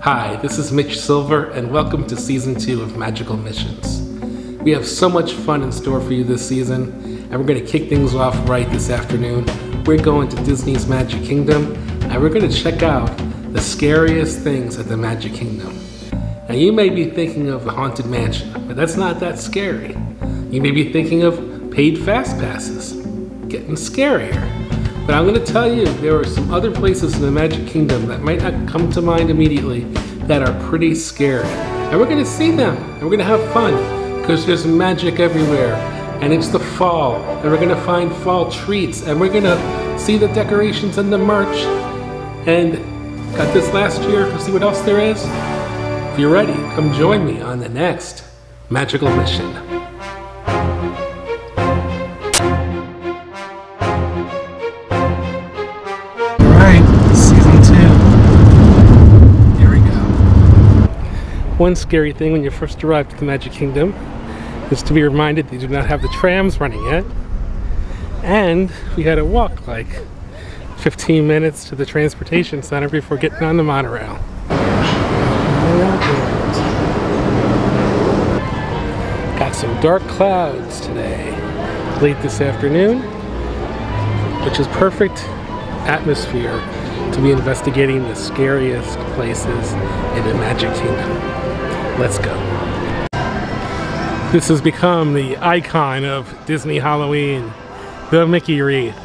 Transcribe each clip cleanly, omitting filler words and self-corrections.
Hi, this is Mitch Silver, and welcome to Season 2 of Magical Missions. We have so much fun in store for you this season, and we're going to kick things off right this afternoon. We're going to Disney's Magic Kingdom, and we're going to check out the scariest things at the Magic Kingdom. Now, you may be thinking of the Haunted Mansion, but that's not that scary. You may be thinking of paid fast passes, getting scarier. But I'm going to tell you, there are some other places in the Magic Kingdom that might not come to mind immediately that are pretty scary. And we're going to see them, and we're going to have fun, because there's magic everywhere. And it's the fall, and we're going to find fall treats, and we're going to see the decorations and the merch. And got this last year to see what else there is? If you're ready, come join me on the next Magical Mission. One scary thing when you first arrive to the Magic Kingdom is to be reminded that you do not have the trams running yet. And we had to walk like 15 minutes to the transportation center before getting on the monorail. Got some dark clouds today, late this afternoon, which is perfect atmosphere to be investigating the scariest places in the Magic Kingdom. Let's go. This has become the icon of Disney Halloween, the Mickey wreath.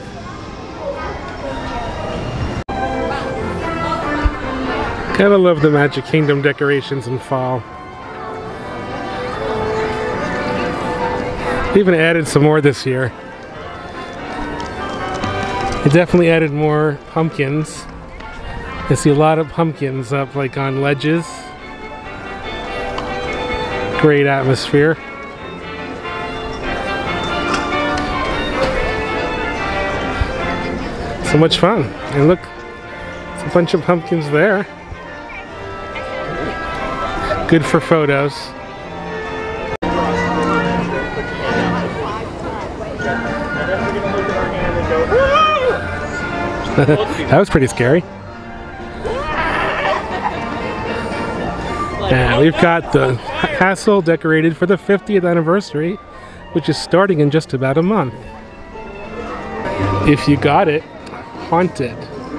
Gotta love the Magic Kingdom decorations in fall. They even added some more this year. They definitely added more pumpkins. I see a lot of pumpkins up like on ledges. Great atmosphere. So much fun. And look, there's a bunch of pumpkins there. Good for photos. That was pretty scary. And we've got the castle decorated for the 50th anniversary, which is starting in just about a month. If you got it, haunted.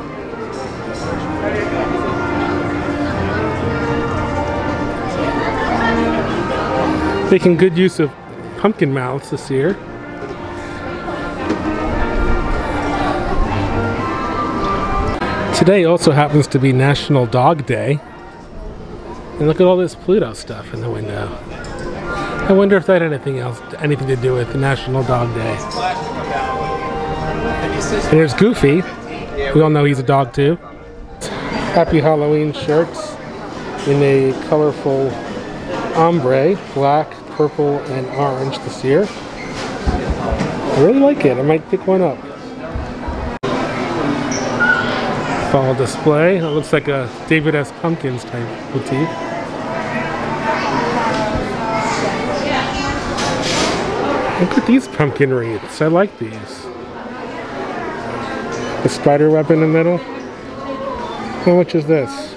Making good use of pumpkin mouths this year. Today also happens to be National Dog Day. And look at all this Pluto stuff in the window. I wonder if that had anything to do with the National Dog Day. And there's Goofy. We all know he's a dog too. Happy Halloween shirts in a colorful ombre, black, purple, and orange this year. I really like it. I might pick one up. Fall display. It looks like a David S. Pumpkins type motif. Look at these pumpkin wreaths. I like these. The spider web in the middle. How much is this?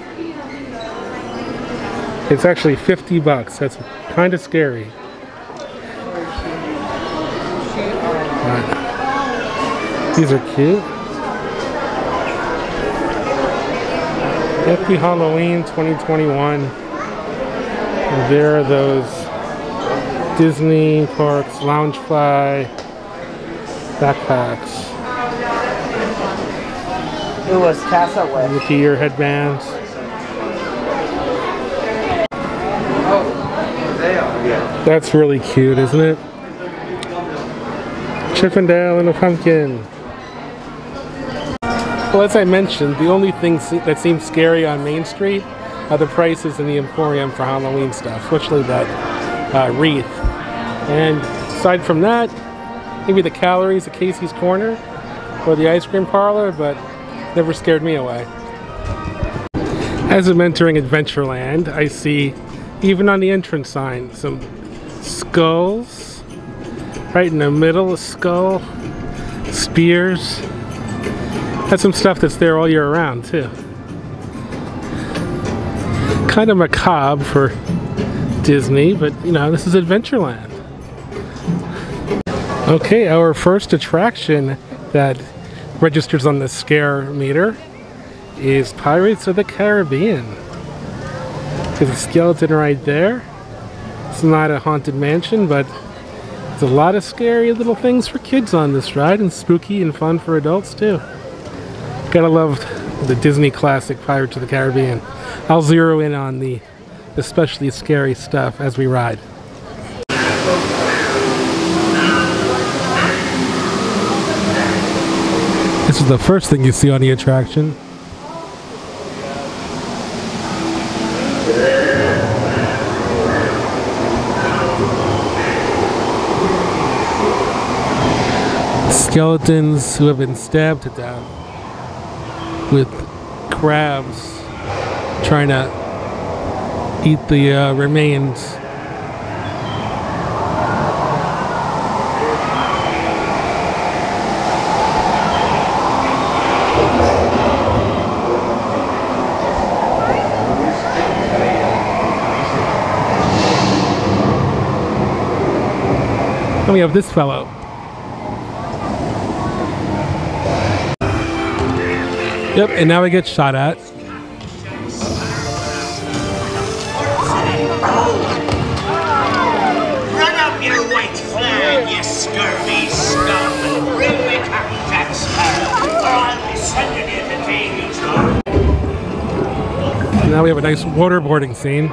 It's actually 50 bucks. That's kind of scary. These are cute. Happy Halloween 2021. And there are those Disney Parks Loungefly backpacks. Who was Tessa with? Mickey ear headbands. Oh, they are. Yeah. That's really cute, isn't it? Chippendale and a pumpkin. Well, as I mentioned, the only thing that seems scary on Main Street are the prices in the Emporium for Halloween stuff, especially that wreath. And aside from that, maybe the calories at Casey's Corner or the ice cream parlor, but never scared me away. As I'm entering Adventureland, I see, even on the entrance sign, some skulls. Right in the middle, a skull. Spears. That's some stuff that's there all year round, too. Kind of macabre for Disney, but you know, this is Adventureland. Okay, our first attraction that registers on the scare meter is Pirates of the Caribbean. There's a skeleton right there. It's not a haunted mansion, but there's a lot of scary little things for kids on this ride, and spooky and fun for adults too. Gotta love the Disney classic Pirates of the Caribbean. I'll zero in on the especially scary stuff as we ride. This is the first thing you see on the attraction. Skeletons who have been stabbed to death with crabs trying to eat the remains. And we have this fellow. Yep, and now we get shot at. Run up your white flag, you scurvy scum, and bring me Captain Jack Sparrow, or I'll be sending you to Davy's Hall. Now we have a nice waterboarding scene.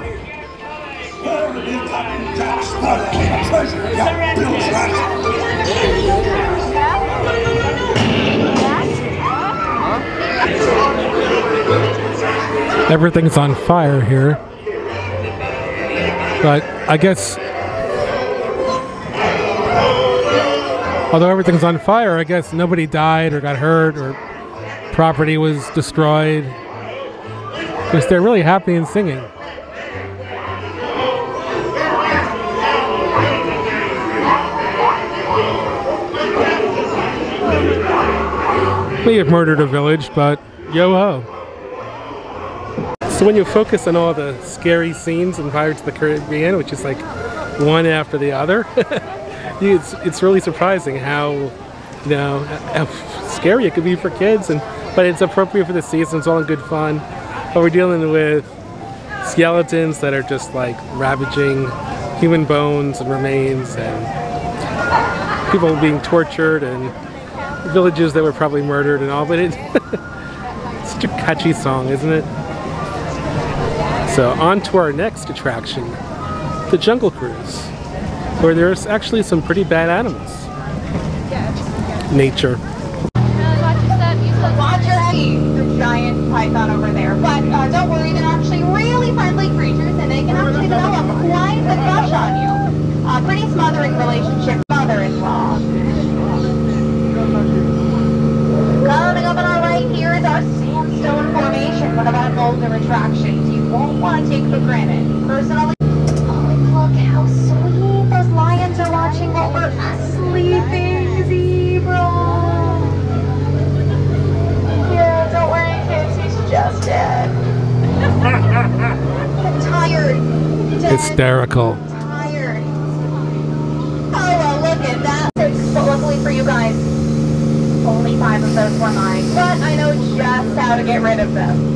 Everything's on fire here, but I guess although everything's on fire, I guess nobody died or got hurt or property was destroyed, because they're really happy and singing. We have murdered a village, but yo-ho. So when you focus on all the scary scenes in Pirates of the Caribbean, which is like one after the other, it's really surprising how, you know, how scary it could be for kids, but it's appropriate for the season. It's all in good fun. But we're dealing with skeletons that are just like ravaging human bones and remains, and people being tortured, and villages that were probably murdered and all. But it's such a catchy song, isn't it? So on to our next attraction, the Jungle Cruise, where there's actually some pretty bad animals. Nature. Watch your head, the giant python over there. But don't worry, they're actually really friendly creatures, and they can actually develop quite the crush on you. A pretty smothering relationship, mother-in-law. Coming up on our right here is our sandstone formation, one of our older attractions you won't want to take for granted. Personally, oh, look how sweet those lions are watching over a sleeping zebra. Yeah, don't worry, kids, he's just dead. Tired. Dead. Hysterical. Tired. Oh, well, look at that. But luckily for you guys, only 5 of those were mine, but I know just how to get rid of them.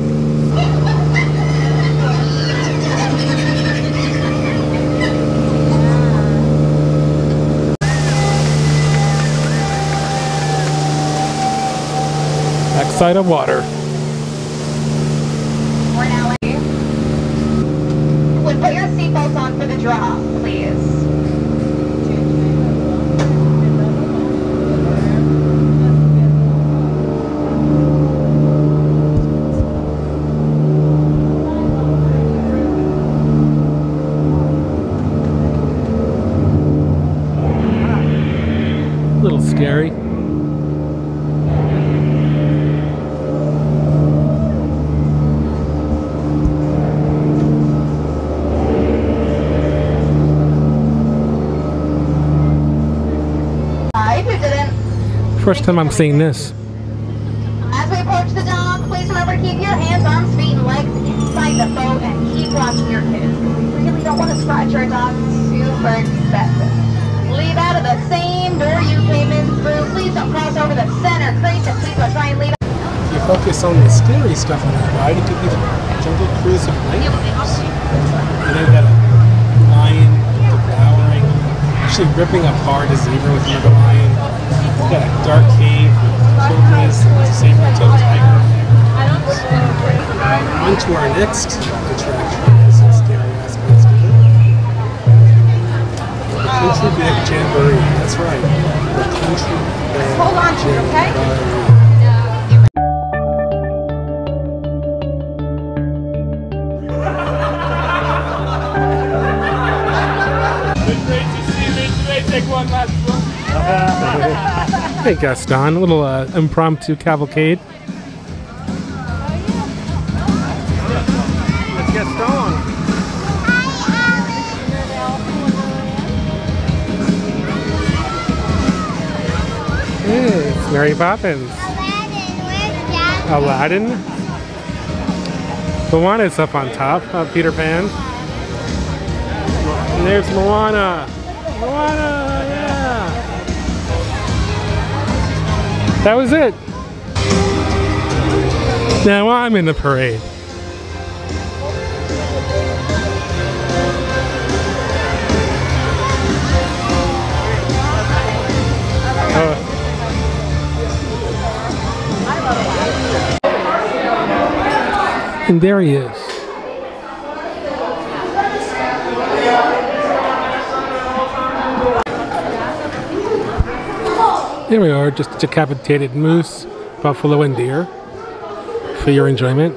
Backside of water. We're now in. Would put your seatbelts on for the drop, please. A little scary. First time I'm seeing this. As we approach the dock, please remember to keep your hands, arms, feet, and legs inside behind the boat and keep watching your kids. We really don't want to scratch our dogs. Super expensive. Leave out of the same door you came in through. Please don't cross over the center crate and please don't try and leave. If you focus on the scary stuff on the ride, it could be the Jungle Cruise of nightmares. And then got a lion devouring, actually ripping apart a zebra with another lion. We got a dark cave with cobras and saber-toothed tiger. On to our next attraction, is in Scariest. The Country Bear Jamboree. That's right. The Country Bear Hold on to it, okay? Jamboree. Hey Gaston, a little impromptu cavalcade. Let's get started. Hey, it's Mary Poppins. Aladdin. Moana's up on top. Peter Pan. And there's Moana. Moana, yeah. That was it. Now I'm in the parade. And there he is. Here we are, just a decapitated moose, buffalo, and deer for your enjoyment.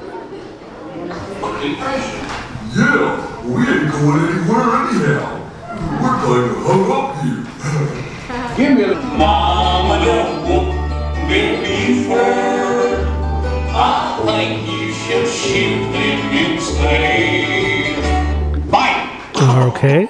Yeah, we ain't going anywhere anyhow. We're going to hug up here. Give me a mama, don't whoop baby fur. I think you should shoot them instead. Bite! Okay.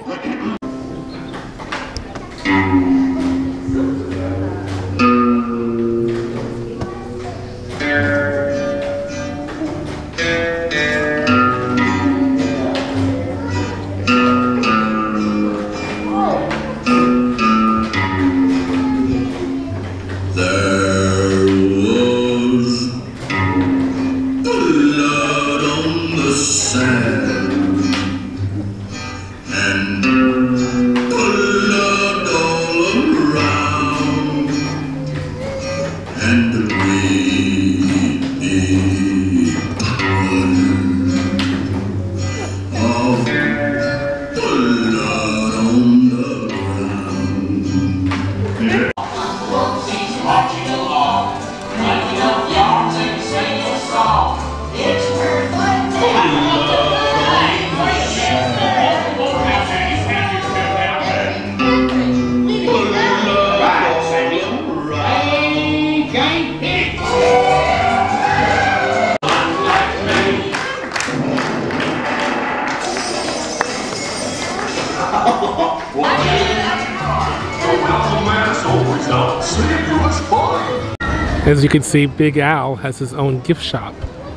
As you can see, Big Al has his own gift shop.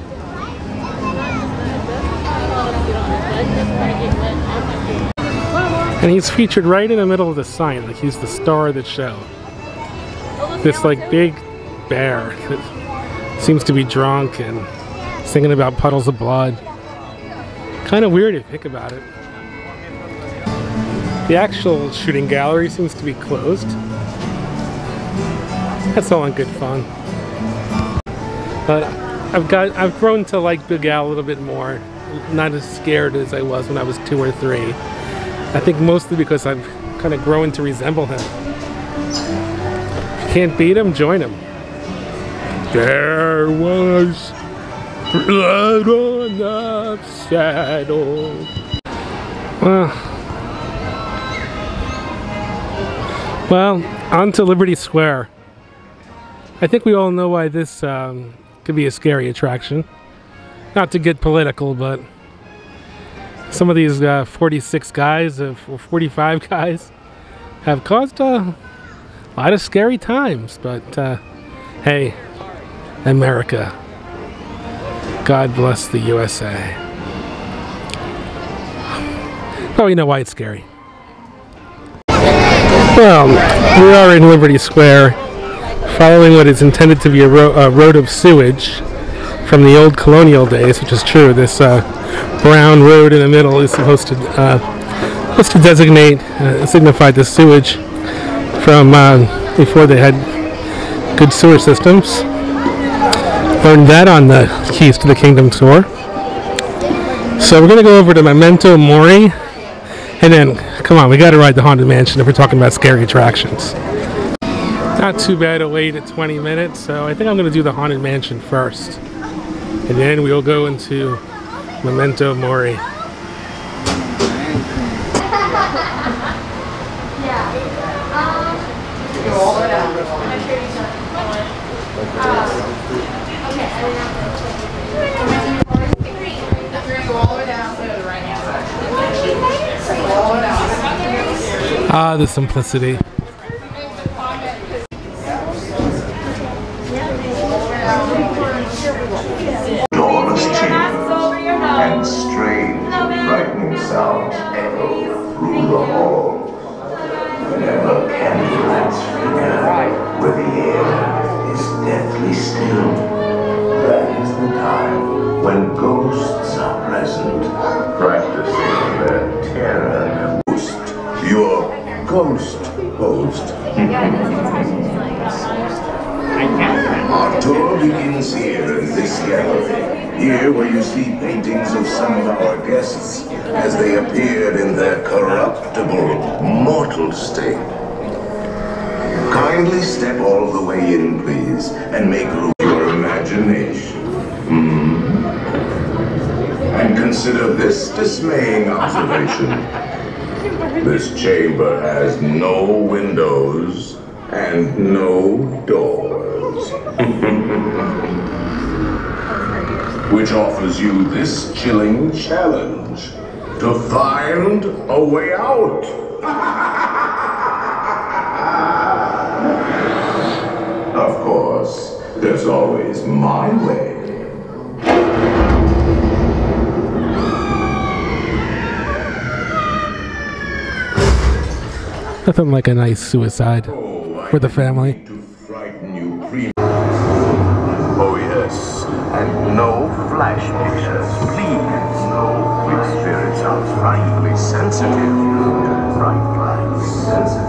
And he's featured right in the middle of the sign, like he's the star of the show. This like big bear that seems to be drunk and singing about puddles of blood. Kind of weird if you think about it. The actual shooting gallery seems to be closed. That's all in good fun. But I've grown to like Big Al a little bit more. Not as scared as I was when I was 2 or 3. I think mostly because I've kind of grown to resemble him. If you can't beat him, join him. There was blood on the saddle. Well, on to Liberty Square. I think we all know why this could be a scary attraction. Not to get political, but some of these 46 guys, or 45 guys, have caused a lot of scary times. But hey, America, God bless the USA. how you know why it's scary. Well, we are in Liberty Square, following what is intended to be a road of sewage from the old colonial days, which is true. This brown road in the middle is supposed to designate, signify the sewage from before they had good sewer systems. Learned that on the Keys to the Kingdom tour. So we're going to go over to Memento Mori, and then, come on, we got to ride the Haunted Mansion if we're talking about scary attractions. Not too bad a wait at 20 minutes, so I think I'm going to do the Haunted Mansion first. And then we'll go into Memento Mori. Ah, the simplicity. Doors chamber and strange, frightening sounds echo through the hall. Never candlelights flicker where the air is deathly still. That is the time when ghosts are present, practicing their terror. Ghost, your ghost host. Our tour begins here in this gallery. Here where you see paintings of some of our guests as they appeared in their corruptible, mortal state. Kindly step all the way in, please, and make room for your imagination. And consider this dismaying observation. This chamber has no windows and no doors. Which offers you this chilling challenge to find a way out. Of course, there's always my way. Nothing like a nice suicide for the family. Oh yes, and no flash pictures, please. No, your spirits are frightfully sensitive. Frightfully sensitive.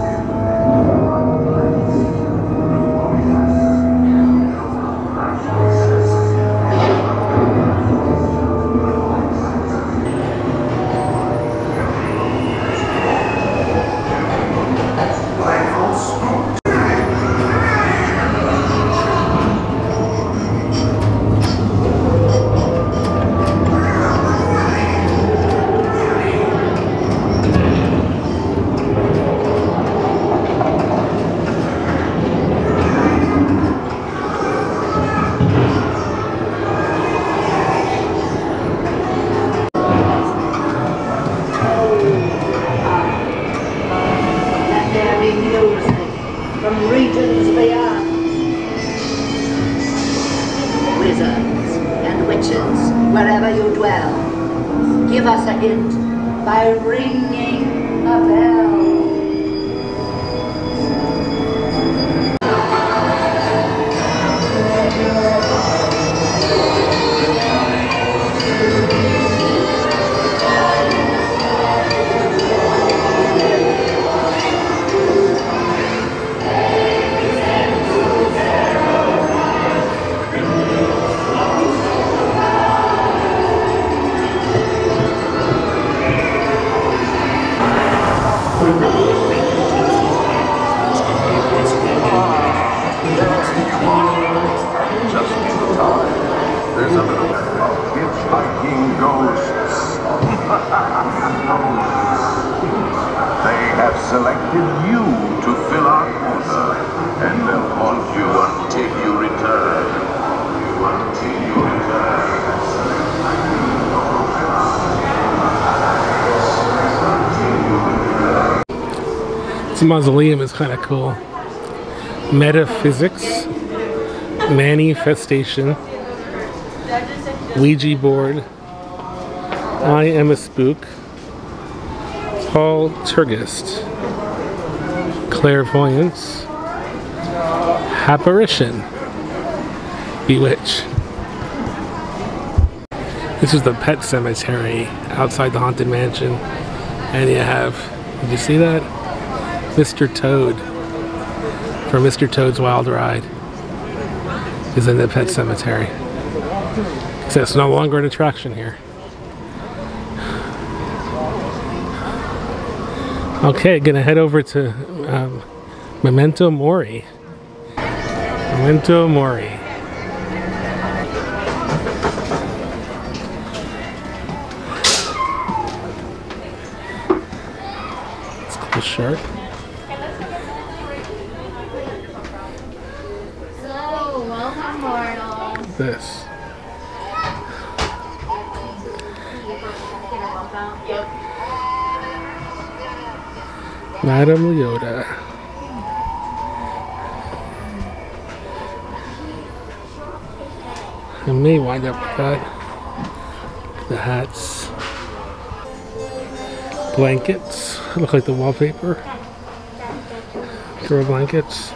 From regions beyond. Wizards and witches, wherever you dwell, give us a hint by ringing a bell. There's a little of hitchhiking ghosts. They have selected you to fill our quota, and they'll haunt you until you return. This mausoleum is kind of cool. Metaphysics, manifestation, Ouija board, I am a spook, Poltergeist, Clairvoyance, Apparition, Bewitch. This is the pet cemetery outside the Haunted Mansion. And you have, did you see that? Mr. Toad from Mr. Toad's Wild Ride is in the pet cemetery. So it's no longer an attraction here. Okay, gonna head over to Memento Mori. Memento Mori. It's a cool shirt. So, welcome, mortals. This. Madame Leota. I may wind up with that. The hats. Blankets. Look like the wallpaper. Throw blankets.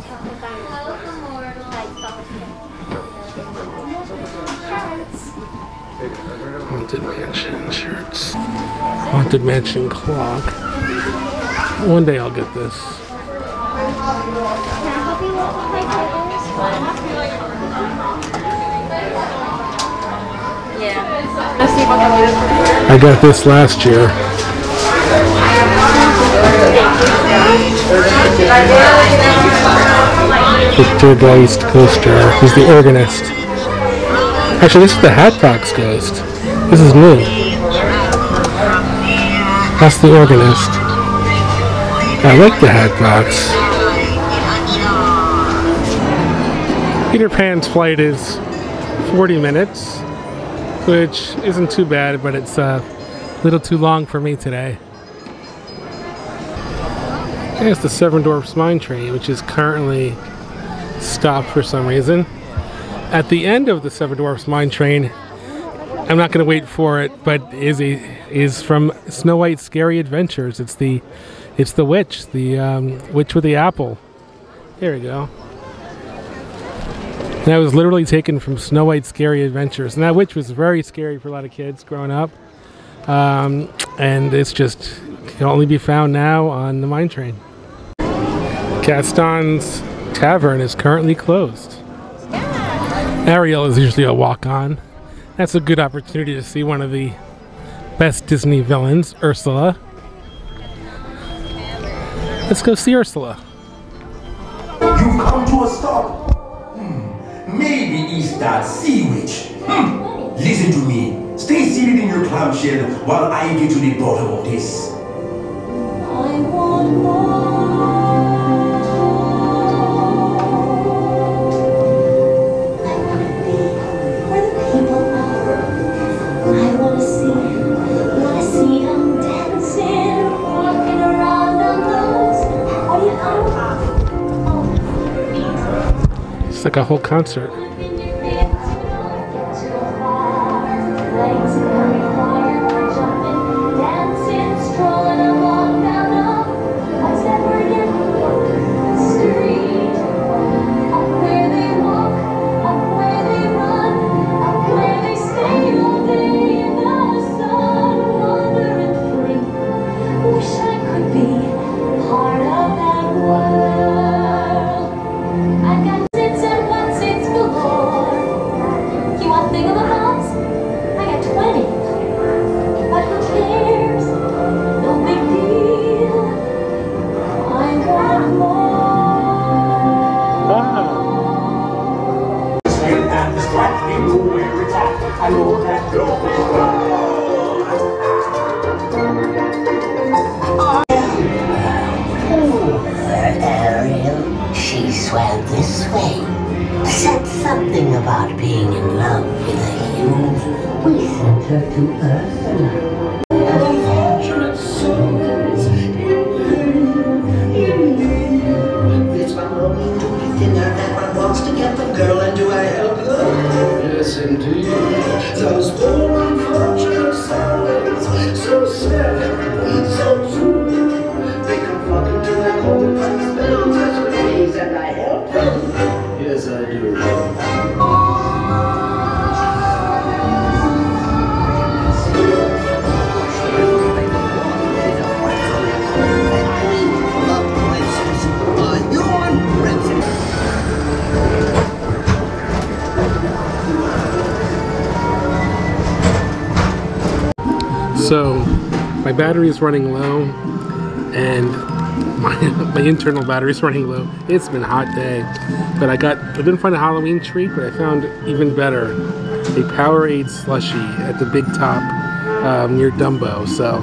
Haunted Mansion shirts. Haunted Mansion clock. One day I'll get this. I got this last year. Geist coaster. He's the organist. Actually, this is the Hatbox Ghost. This is new. That's the organist. I like the Hatbox. Peter Pan's flight is 40 minutes, which isn't too bad, but it's a little too long for me today. Here's the Seven Dwarfs Mine Train, which is currently stopped for some reason. At the end of the Seven Dwarfs Mine Train, I'm not going to wait for it, but is from Snow White's Scary Adventures. It's the witch, the witch with the apple. There we go. That was literally taken from Snow White's Scary Adventures, and that witch was very scary for a lot of kids growing up. And it's just can only be found now on the mine train. Gaston's Tavern is currently closed. Ariel is usually a walk-on. That's a good opportunity to see one of the best Disney villains, Ursula. Let's go see Ursula. You've come to a stop. Maybe it's that sea witch. Listen to me. Stay seated in your clamshell while I get to the bottom of this. I want more. It's like a whole concert. She swam this way. Said something about being in love with a human. We sent her to Earth. Unfortunate souls. This one will need to be thinner. That one wants to get the girl, and do I help her? Yes, indeed. Those poor unfortunate souls. So sad, so Yes, I do. So my battery is running low, and my internal battery is running low. It's been a hot day, but I didn't find a Halloween treat, but I found even better, a Powerade slushie at the Big Top near Dumbo.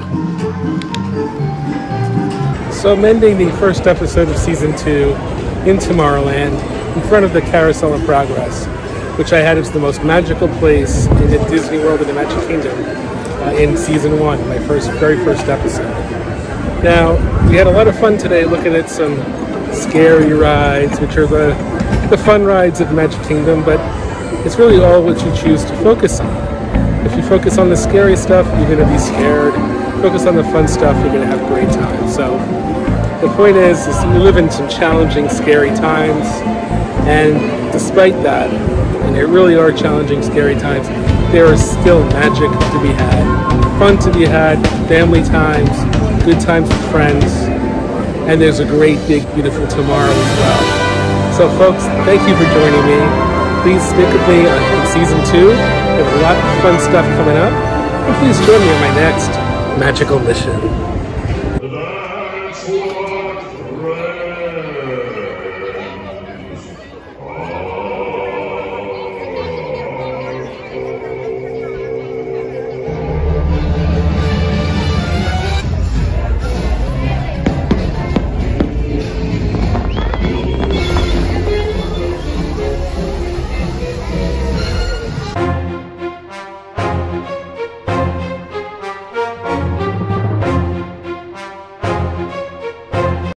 So I'm ending the first episode of season 2 in Tomorrowland in front of the Carousel of Progress, which I had as the most magical place in the Disney World in the Magic Kingdom in season 1, my very first episode. Now, we had a lot of fun today looking at some scary rides, which are the fun rides of Magic Kingdom, but it's really all what you choose to focus on. If you focus on the scary stuff, you're going to be scared. Focus on the fun stuff, you're going to have a great time. So the point is we live in some challenging, scary times, and despite that, and they really are challenging, scary times, there is still magic to be had, fun to be had, family times, good times with friends, and there's a great, big, beautiful tomorrow as well. So folks, thank you for joining me. Please stick with me on season 2. There's a lot of fun stuff coming up, and please join me on my next magical mission.